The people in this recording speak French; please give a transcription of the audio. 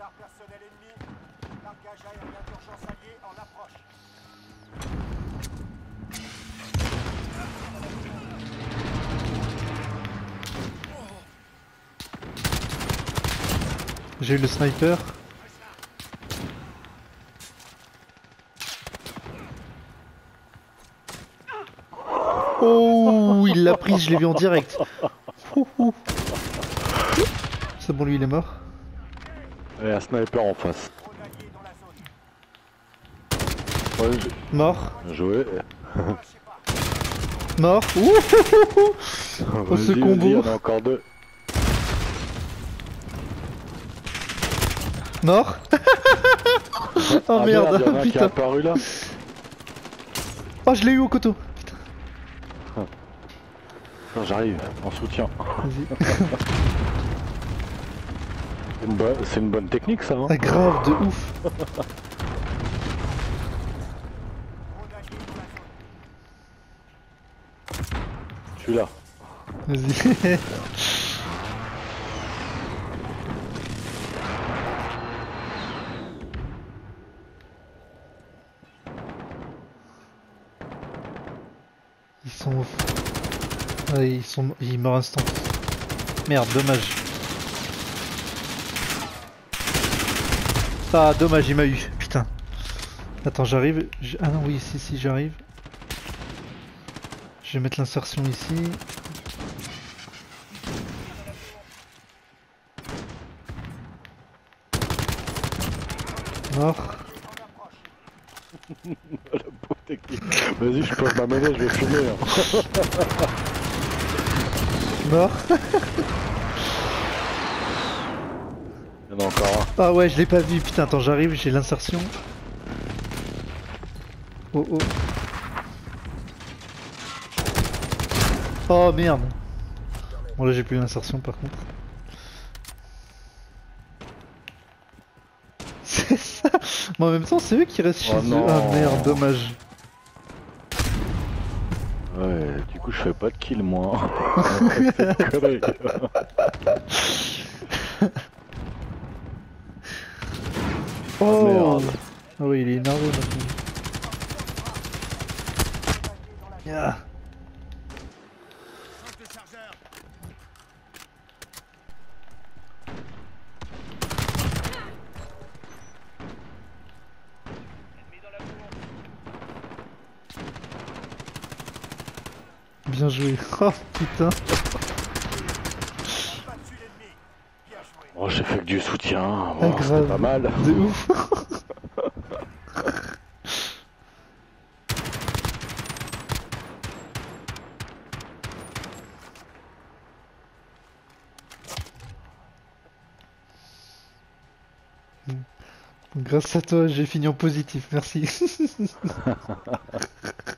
Radar personnel ennemi. Largage aérien d'urgence allié en approche. J'ai eu le sniper. Oh, il l'a prise, je l'ai vu en direct. Ouh, ouh. C'est bon, lui il est mort. Et un sniper en face. Drone allié dans la zone. Ouais, Mort. bien joué. Lâchez pas. Mort. Ouh, ouh, ouh, ouh. Oh, ce Vas-y, combo. il y en a encore deux. Mort. Oh Ah merde, il y en a un qui est putain. apparu là. Oh, je l'ai eu au couteau. Putain. Non, j'arrive, en soutien. Vas-y. C'est une bonne technique ça, hein. Ah, grave, de ouf. Drone allié dans la zone. Je suis là. Vas-y. Ils sont ouf. Ah, ils meurent instant. Merde, dommage. Ah, dommage, il m'a eu. Putain. Attends, j'arrive. Ah non, oui, si, j'arrive. Je vais mettre l'insertion ici. Mort. La pauvre technique. Vas-y, je pose ma manette, je vais fumer. Hein. Mort. Il y en a encore un. Ah ouais, je l'ai pas vu. Putain, attends, j'arrive, j'ai l'insertion. Oh oh. Oh merde. Bon là j'ai plus l'insertion par contre. C'est ça. Mais en même temps c'est eux qui restent chez Oh eux. non. Ah merde, dommage. Ouais, du coup, je fais pas de kill moi. Connerie. Oh merde. ah oui il est énervé maintenant. Yeah. Bien joué. Oh putain. Battu l'ennemi. Bien joué. Oh, j'ai fait que du soutien. Ah, Bon, c'était grave. pas mal. De ouf. Grâce à toi j'ai fini en positif, merci.